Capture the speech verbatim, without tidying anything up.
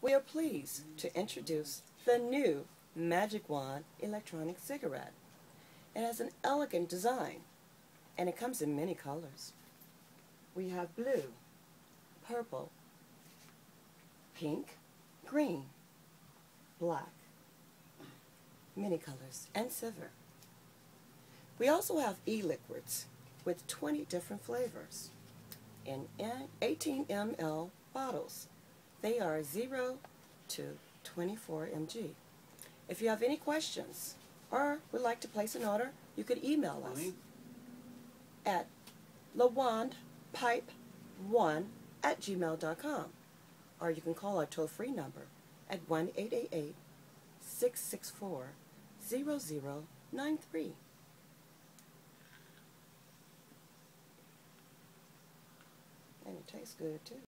We are pleased to introduce the new Magic Wand electronic cigarette. It has an elegant design, and it comes in many colors. We have blue, purple, pink, green, black, many colors, and silver. We also have e-liquids with twenty different flavors in eighteen milliliter bottles. They are zero to twenty-four milligrams. If you have any questions or would like to place an order, you could email us at lawandpipe one at gmail dot com, or you can call our toll-free number at one eight eight eight, six six four, zero zero nine three. And it tastes good too.